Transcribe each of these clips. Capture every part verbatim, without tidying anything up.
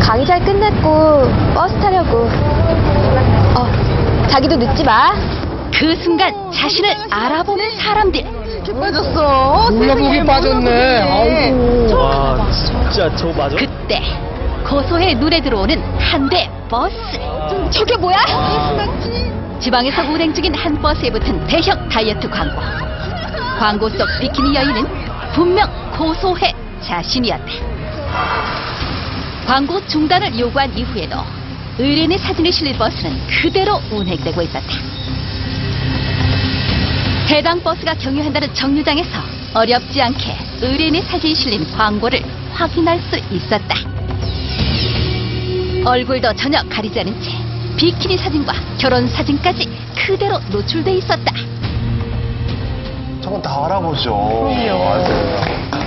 강의 잘 끝냈고 버스 타려고. 어, 자기도 늦지 마. 그 순간 자신을 알아보는 사람들. 빠졌어. 몰라보기 빠졌네. 아이고. 와, 진짜 저 맞아? 그때 고소해 눈에 들어오는 한 대 버스. 저게 뭐야? 지방에서 운행 중인 한 버스에 붙은 대형 다이어트 광고. 광고 속 비키니 여인은 분명 고소해 자신이었다. 광고 중단을 요구한 이후에도 의뢰인의 사진이 실린 버스는 그대로 운행되고 있었다. 해당 버스가 경유한다는 정류장에서 어렵지 않게 의뢰인의 사진이 실린 광고를 확인할 수 있었다. 얼굴도 전혀 가리지 않은 채 비키니 사진과 결혼 사진까지 그대로 노출돼 있었다. 저건 다 알아보죠. 맞아요.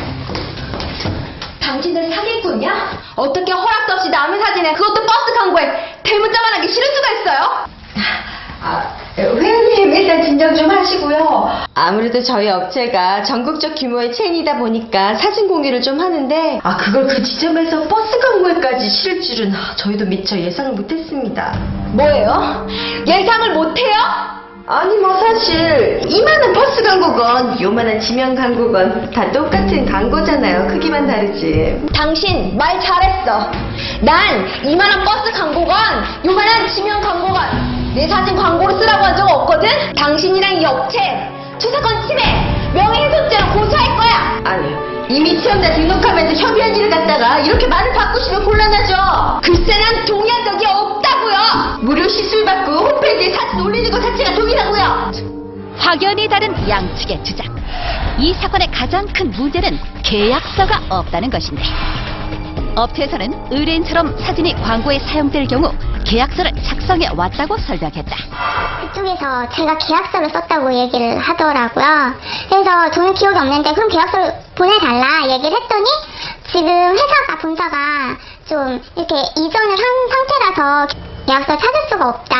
당신들 사기꾼이야? 어떻게 허락도 없이 남의 사진에, 그것도 버스 광고에 대문자만 하기 싫을 수가 있어요? 아, 회원님 일단 진정 좀 하시고요. 아무래도 저희 업체가 전국적 규모의 체인이다 보니까 사진 공유를 좀 하는데, 아 그걸 그 지점에서 버스 광고에까지 실을 줄은 저희도 미처 예상을 못했습니다. 뭐예요? 예상을 못해요? 아니 뭐 사실 이만한 버스 광고건 요만한 지명 광고건 다 똑같은 광고잖아요. 크기만 다르지. 당신 말 잘했어. 난 이만한 버스 광고건 요만한 지명 광고건 내 사진 광고로 쓰라고 한 적 없거든? 당신이랑 이 업체 초사권 침해, 명예훼손죄로 고소할 거야. 아니 이미 체험자 등록하면서 협의한지를 갖다가 이렇게 말을 바꾸시면 곤란하죠. 글쎄 난 동의한 적이 없다고요. 무료 시술 받고 홈페이지에 사진 올리는 것 자체가 동의라고요. 확연히 다른 양측의 주장. 이 사건의 가장 큰 문제는 계약서가 없다는 것인데, 업체에서는 의뢰인처럼 사진이 광고에 사용될 경우 계약서를 작성해 왔다고 설명했다. 그쪽에서 제가 계약서를 썼다고 얘기를 하더라고요. 그래서 저는 기억이 없는데 그럼 계약서를 보내달라 얘기를 했더니 지금 회사가 본사가 좀 이렇게 이전을 한 상태라서 계약서 찾을 수가 없다.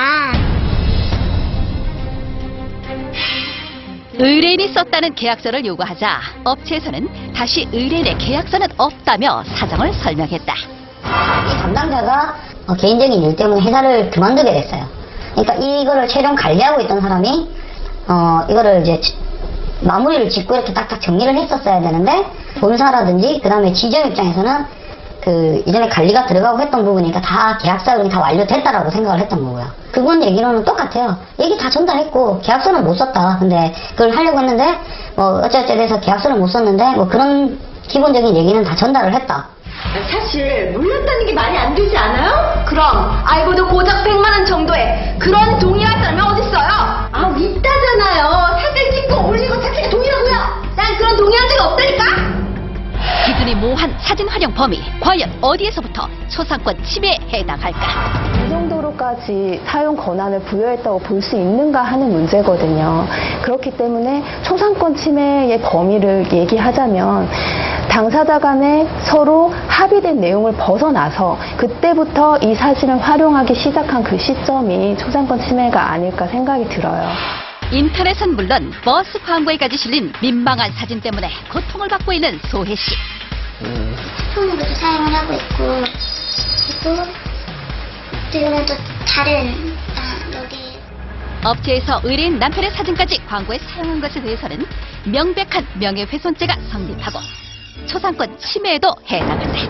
의뢰인이 썼다는 계약서를 요구하자 업체에서는 다시 의뢰인의 계약서는 없다며 사정을 설명했다. 이 담당자가 어, 개인적인 일 때문에 회사를 그만두게 됐어요. 그러니까 이거를 최종 관리하고 있던 사람이 어, 이거를 이제 마무리를 짓고 이렇게 딱딱 정리를 했었어야 되는데, 본사라든지 그 다음에 지점 입장에서는 그 이전에 관리가 들어가고 했던 부분이니까 다 계약서는 다 완료됐다라고 생각을 했던 거고요. 그분 얘기로는 똑같아요. 얘기 다 전달했고 계약서는 못 썼다. 근데 그걸 하려고 했는데 뭐 어쩌어쩌 돼서 계약서를 못 썼는데 뭐 그런 기본적인 얘기는 다 전달을 했다. 사실 몰랐다는 게 말이 안 되지 않아요? 그럼 알고도 고작 백만 원 정도에 그런 동의할 사람이 어딨어요? 아 있다잖아요. 사진 찍고 올리고 자체가 동의라고요. 난 그런 동의한 적이 없다니까. 기준이 모호한 사진 활용 범위, 과연 어디에서부터 초상권 침해에 해당할까? 이 정도로까지 사용 권한을 부여했다고 볼 수 있는가 하는 문제거든요. 그렇기 때문에 초상권 침해의 범위를 얘기하자면 당사자 간에 서로 합의된 내용을 벗어나서 그때부터 이 사진을 활용하기 시작한 그 시점이 초상권 침해가 아닐까 생각이 들어요. 인터넷은 물론 버스 광고에까지 실린 민망한 사진 때문에 고통을 받고 있는 소혜 씨. 폰으로도 사용을 하고 있고, 그리고 지금은 또 다른 아, 여기 업체에서 의뢰인 남편의 사진까지 광고에 사용한 것에 대해서는 명백한 명예훼손죄가 성립하고 초상권 침해에도 해당한다.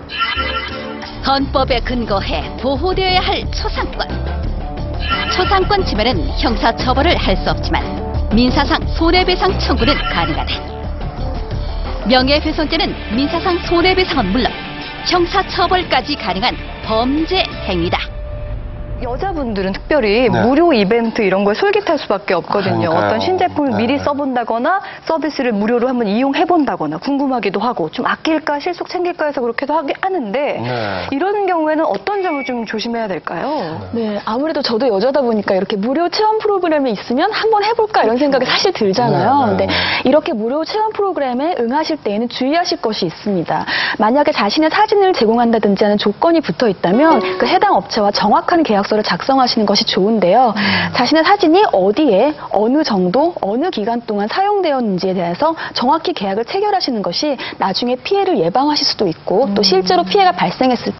헌법에 근거해 보호되어야 할 초상권. 초상권 침해는 형사 처벌을 할 수 없지만 민사상 손해배상 청구는 가능하다. 명예훼손죄는 민사상 손해배상은 물론 형사 처벌까지 가능한 범죄 행위다. 여자분들은 특별히 네. 무료 이벤트 이런 거에 솔깃할 수밖에 없거든요. 그러니까요. 어떤 신제품을 네. 미리 써본다거나 서비스를 무료로 한번 이용해본다거나 궁금하기도 하고 좀 아낄까 실속 챙길까 해서 그렇게도 하게 하는데 네. 이런 경우에는 어떤 점을 좀 조심해야 될까요? 네, 아무래도 저도 여자다 보니까 이렇게 무료 체험 프로그램이 있으면 한번 해볼까 이런 생각이 사실 들잖아요. 네, 네. 근데 이렇게 무료 체험 프로그램에 응하실 때에는 주의하실 것이 있습니다. 만약에 자신의 사진을 제공한다든지 하는 조건이 붙어 있다면 그 해당 업체와 정확한 계약서를 작성하시는 것이 좋은데요. 자신의 사진이 어디에 어느 정도 어느 기간 동안 사용되었는지에 대해서 정확히 계약을 체결하시는 것이 나중에 피해를 예방하실 수도 있고 또 실제로 피해가 발생했을